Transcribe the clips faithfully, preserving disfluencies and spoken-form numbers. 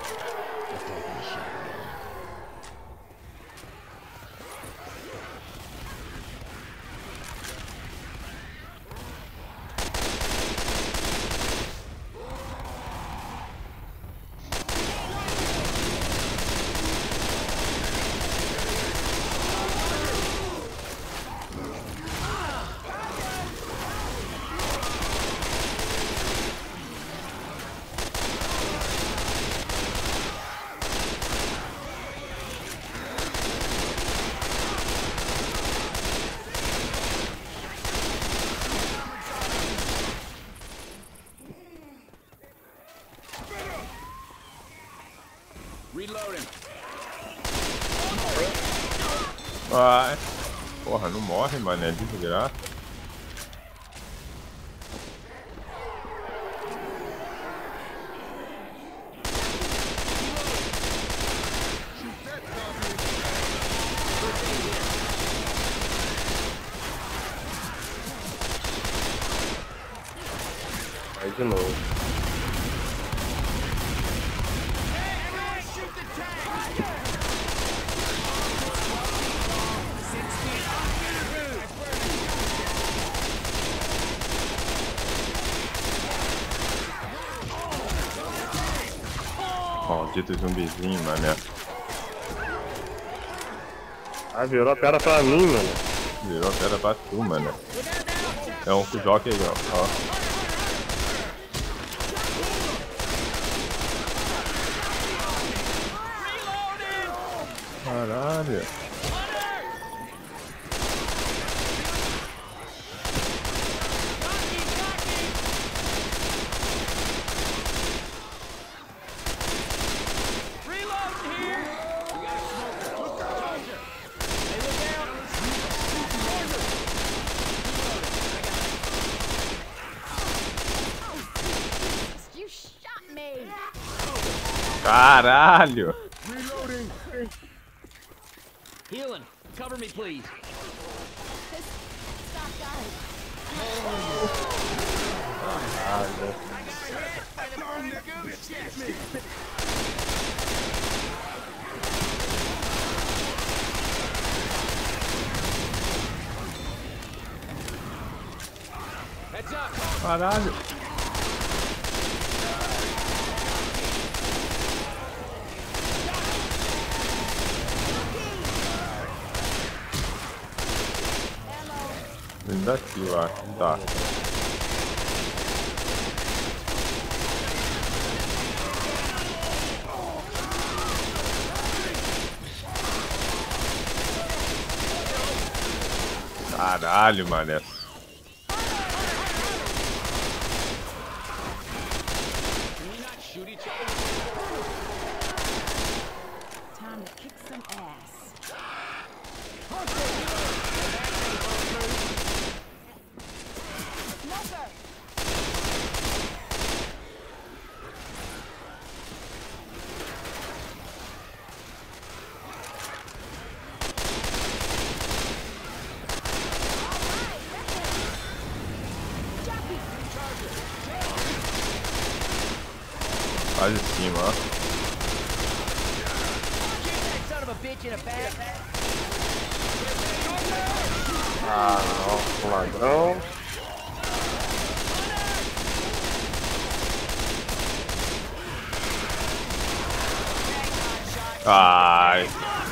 Vai. Porra, não morre, mané, desgraça. Vai de novo. Maldito zumbizinho, mané. Ah, virou a pedra pra mim, mano. Virou a pedra pra tu, mané. É um jockey aí, ó. ó. Caralho. Caralho! Healing. Cover me, please. Caralho. Caralho! Vem daqui, eu acho. Tá. Caralho, mané. Quase em cima, ó. Ah, não, ladrão. Ai.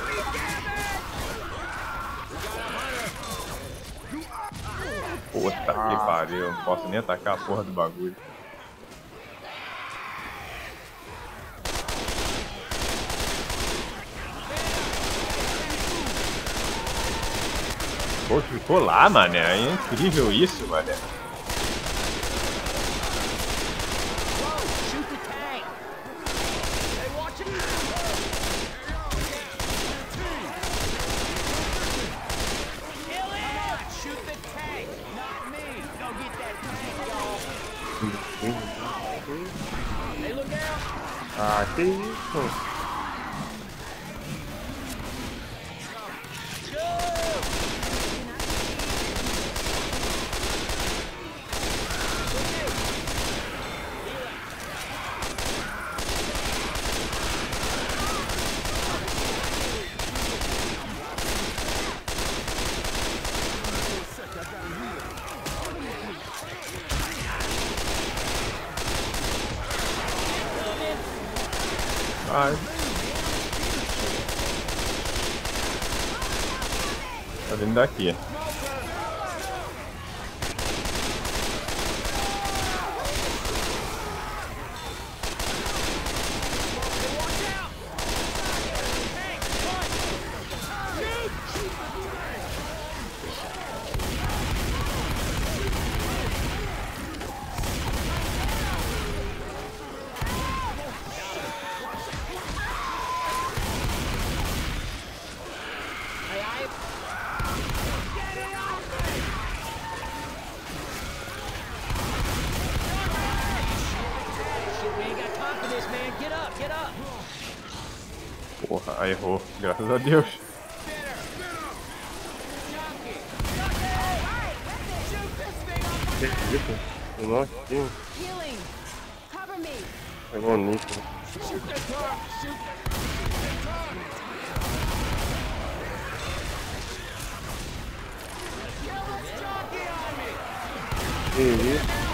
Puta que pariu, não posso nem atacar a porra do bagulho. Pô, ficou lá, mané. É incrível isso, mané. Ah, que isso? Ai. Tá vindo daqui. Porra, errou, graças a Deus. Que isso? Nossa, que... Pegou nisso. Que isso?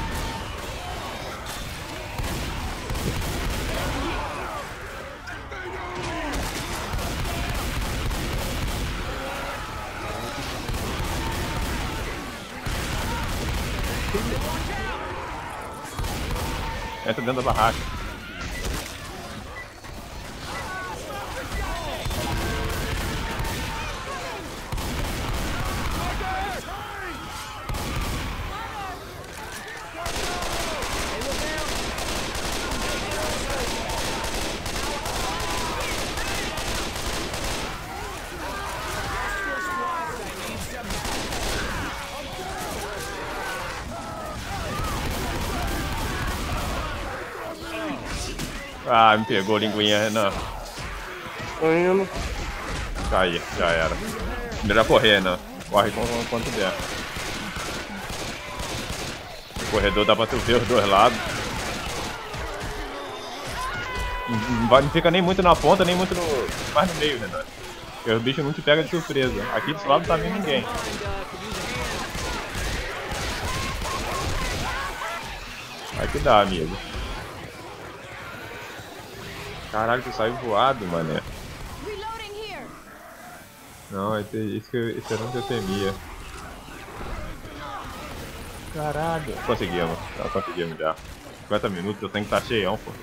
Entra dentro da barraca. Ah, me pegou, linguinha, Renan. Tô indo. Aí, já era. Melhor correr, Renan. Corre quanto der. O corredor dá pra tu ver os dois lados. Não fica nem muito na ponta, nem muito no... mais no meio, Renan. Porque os bichos não te pegam de surpresa. Aqui desse lado não tá vendo ninguém. Vai que dá, amigo. Caralho, tu saiu voado, mané. Não, é isso que eu, isso era o que eu temia. Caralho. Conseguimos, já conseguimos já. cinquenta minutos, eu tenho que estar cheião, pô.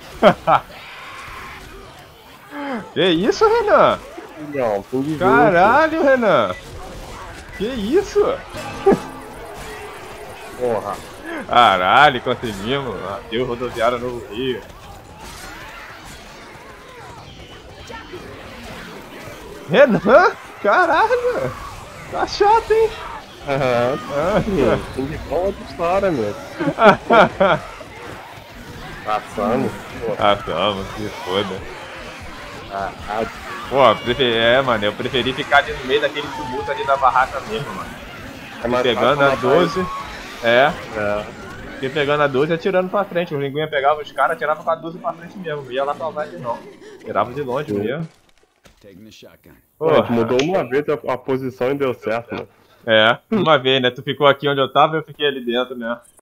Que isso, Renan? Não, tudo Caralho, Renan. Que isso? Porra. Caralho, conseguimos. Adeus, rodoviária Novo Rio. Renan? Caralho! Tá chato, hein? Aham. Ah, tem de bom outra história, meu. Passando. Passamos, se foda. Ah, ah. Pô, preferi... é, mano, eu preferi ficar ali no meio daquele tumulto ali da barraca mesmo, mano. É mais pegando fácil a matar doze. É. É. Fiquei pegando a doze e atirando pra frente. Os linguinha pegavam os caras, atirava com a doze pra frente mesmo. Não ia lá salvar ele não. Tirava de longe Sim. mesmo. Pô, a gente mudou uma vez a, a posição e deu certo, mano. É, uma vez, né? Tu ficou aqui onde eu tava e eu fiquei ali dentro, né?